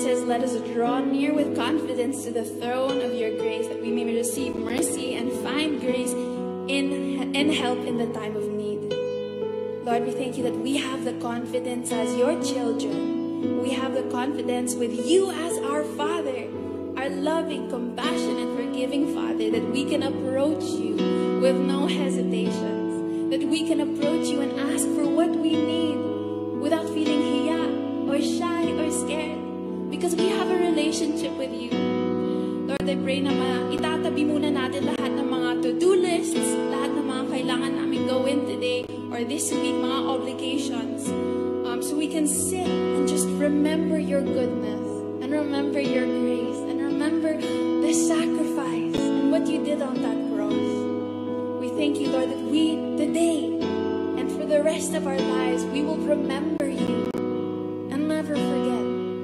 says, let us draw near with confidence to the throne of your grace, that we may receive mercy and find grace and help in the time of need. Lord, we thank you that we have the confidence as your children. We have the confidence with you as our Father, our loving, compassionate, forgiving Father, that we can approach you with no hesitations, that we can approach you and ask for what we need without feeling hiya or shy or scared, because we have a relationship with you. Lord, I pray na itatabi muna natin lahat ng mga to-do lists, lahat ng mga kailangan namin gawin today or this week, mga obligations, so we can sit and just remember your goodness and remember your grace and remember the sacrifice and what you did on that cross. We thank you, Lord, that we today and for the rest of our lives, we will remember you and never forget.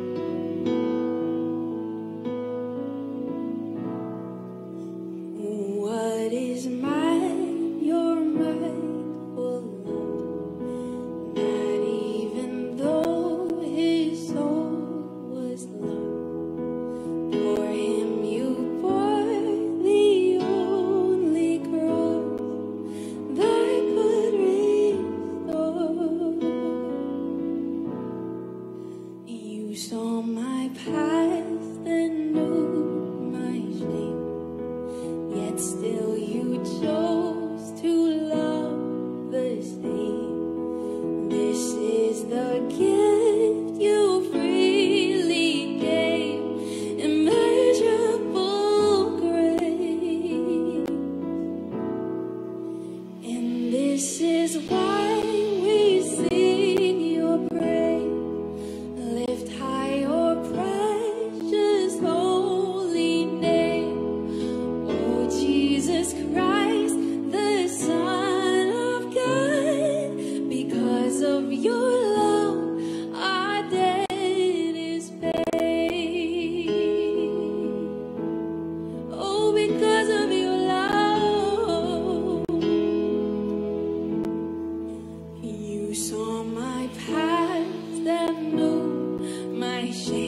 What is mine, your mindful love, that even though his soul was lost, for him you bore the only cross that could restore. You saw my past and knew my shame, yet still you chose to love the same. This is the gift you freely gave, immeasurable grace. And this is why we sing your praise, lift high your precious holy name. Oh, Jesus Christ, the Son of God, because of your love, our debt is paid. Oh, because of your love, you saw my past and knew my shame.